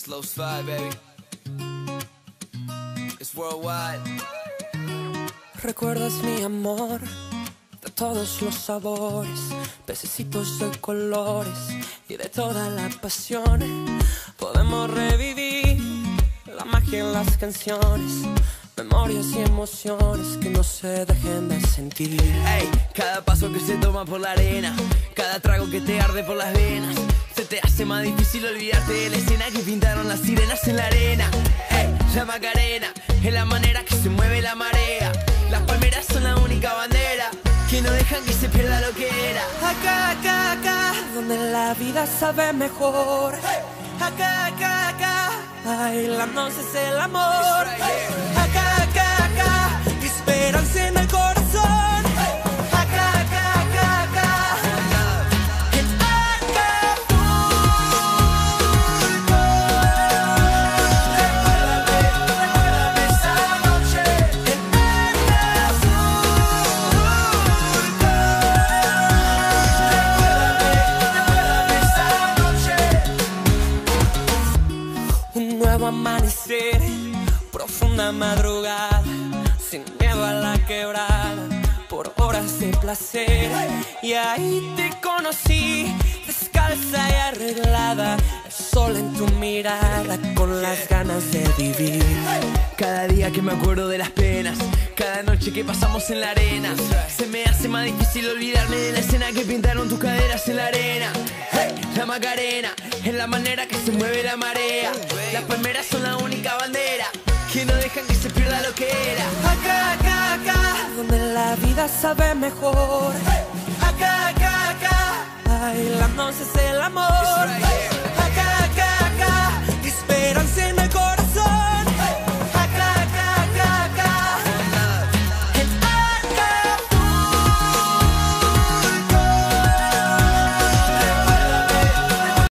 Slow slide, baby. It's worldwide. Recuerdas mi amor de todos los sabores, pececitos de colores y de toda la pasión. Podemos revivir la magia en las canciones, memorias y emociones que no se dejen de sentir. Ey, cada paso que se toma por la arena, cada trago que te arde por las venas, se te hace más difícil olvidarte de la escena que pintaron las sirenas en la arena. Ey, la Macarena es la manera que se mueve la marea. Las palmeras son la única bandera que no dejan que se pierda lo que era. Acá, acá, acá, donde la vida sabe mejor. Acá, acá, acá, bailándonos es el amor. Acá, acá, acá, esperanza en el corazón. Acá, acá, acá, acá, en Acapulco. Recuérdame esa noche en Recuérdame esa noche. Un nuevo amanecer, profunda madrugada, sin miedo a la quebrada, por horas de placer. Y ahí te conocí, descalza y arreglada, el sol en tu mirada, con las ganas de vivir. Cada día que me acuerdo de las penas, cada noche que pasamos en la arena, se me hace más difícil olvidarme de la escena que pintaron tus caderas en la arena. Hey, la Macarena es la manera que se mueve la marea. Las palmeras son la única bandera que no dejan que se pierda lo que era. Acá, acá, acá, donde la vida sabe mejor. Acá, acá, acá, bailándonos es el amor.